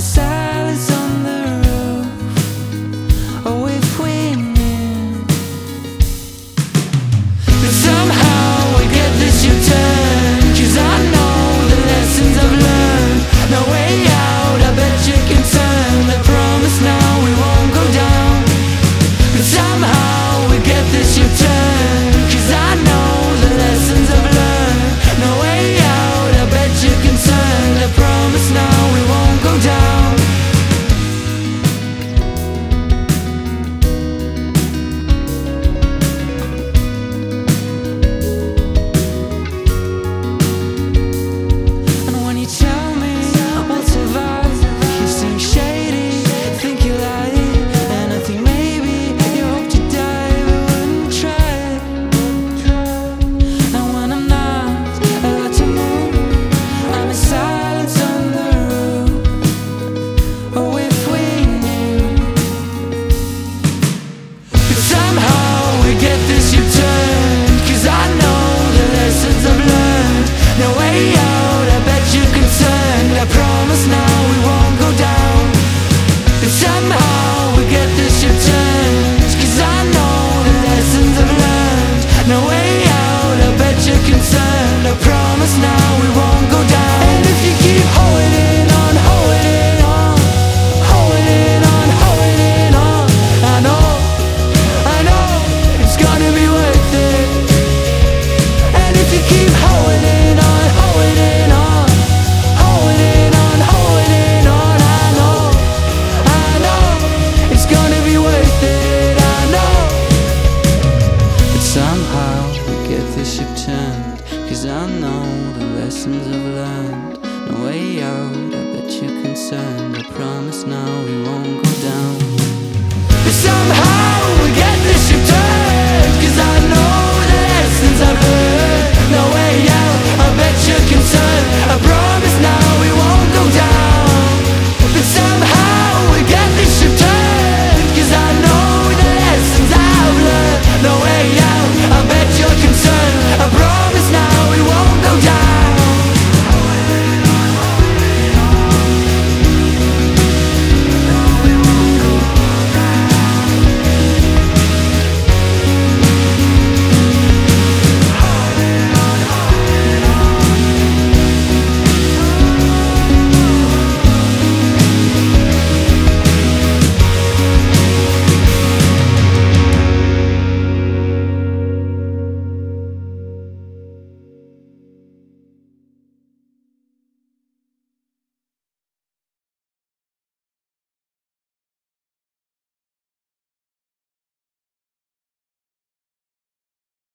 silence on the roof. Oh, if we knew. But somehow we get this U-turn, 'cause I know the lessons I've learned. No way out, I bet you can turn. The promise now we won't go down. But somehow we get this U-turn, 'cause I know the lessons I've learned. No way out, I bet you can turn. The promise now we won't go down. And when you tell me we'll survive, you seem shady, think you lie, and I think maybe you hope to die but wouldn't try. And when I'm not allowed to move, I'm in silence on the roof. Oh, if we knew. But somehow we get this U-turn, 'cause I know the lessons I've learned. No way out, I bet you can turn. I promise now we won't go down. But somehow we get this U-turn, 'cause I know the lessons I've learned. No way out, I bet you can turn. I promise now we won't go down. And if you keep holding on, holding on, holding on, holding on, I know it's gonna be worth it. And if you keep holding on, holding on, holding on, holding on, I know it's gonna be worth it. I know. But somehow we get this ship turned, 'cause I know the lessons I've learned. No way out, I bet you're concerned. I promise now we won't go down. But somehow we get this ship turned, 'cause I know the lessons I've learned. No way out.